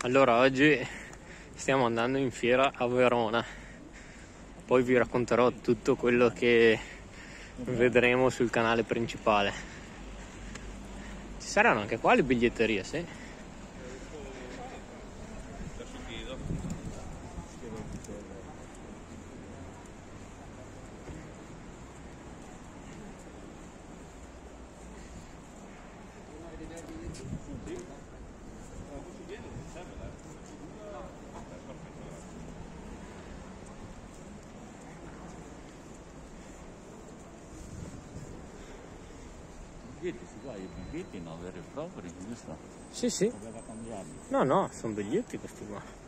Allora, oggi stiamo andando in fiera a Verona, poi vi racconterò tutto quello che vedremo sul canale principale. Ci saranno anche qua le biglietterie, sì? I biglietti no, veri e propri, giusto? Sì, sì. Doveva cambiarli. No, sono biglietti questi qua.